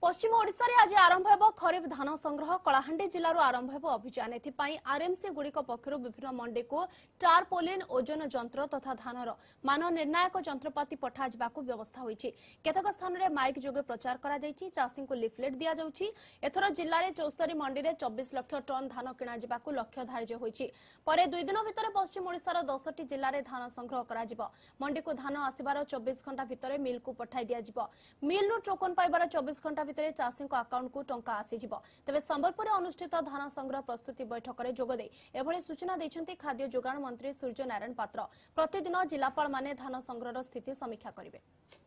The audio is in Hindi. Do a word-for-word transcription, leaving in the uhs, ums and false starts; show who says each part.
Speaker 1: पश्चिम ओडिशा रे आज आरंभ हेब खरीफ धान संग्रह कलाहांडी जिल्लारो आरंभ हेब अभियान एथिपाई आरएमसी गुड़िक पक्षरु विभिन्न मंडी को टारपोलिन ओजन जंत्र तथा धानर मान निर्णायक जंत्रपाति पठा जिबाकु व्यवस्था होईछि। केतक स्थान रे माइक जोगे प्रचार करा जाईछि। चाषी को लिफलेट दिया जाउछि। एथरो जिल्ला रे चौस्तरी मंडी रे चौबीस लाख टन धान किणा जिबाकु लक्ष्य धार्य होईछि। परे दुई दिन भितर पश्चिम ओडिशार दस टी जिल्ला रे धान संग्रह करा जिवो। मंडी को धान आसीबार चौबीस घंटा भितर मिल को पठाई दिया जिवो। मिल रो टोकन पाइबार चौबीस घंटा भितर चाषी अकाउंट को टंका आसीजिवो। तेबे संबलपुर अनुष्ठित धान संग्रह प्रस्तुति बैठक में जोगदे एभली सूचना दैछन्ती खाद्य जोगाण मंत्री सूर्य नारायण पात्र। प्रतिदिन जिलापाल माने धान संग्रह स्थिति समीक्षा करिवे।